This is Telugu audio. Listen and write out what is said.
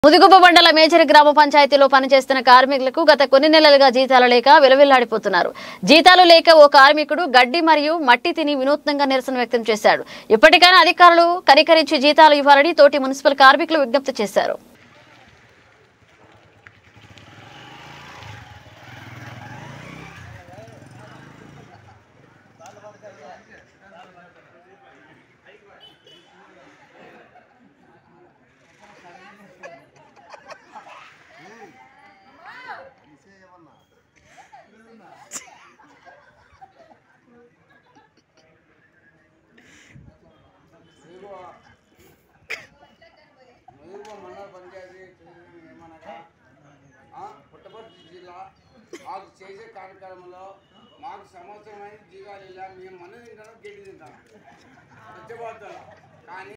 ముదిగుబ్బ మండల మేజర్ గ్రామ పంచాయతీలో పనిచేస్తున్న కార్మికులకు గత కొన్ని నెలలుగా జీతాలు లేక విలవిల్లాడిపోతున్నారు. జీతాలు లేక ఓ కార్మికుడు గడ్డి మరియు మట్టి తిని వినూత్నంగా నిరసన వ్యక్తం చేశాడు. ఇప్పటికైనా అధికారులు కనికరించి జీతాలు ఇవ్వాలని తోటి మున్సిపల్ కార్మికులు విజ్ఞప్తి చేశారు. మండల పంచాయతీ ఏమనగా పుట్టపర్తి జిల్లా వాళ్ళు చేసే కార్యక్రమంలో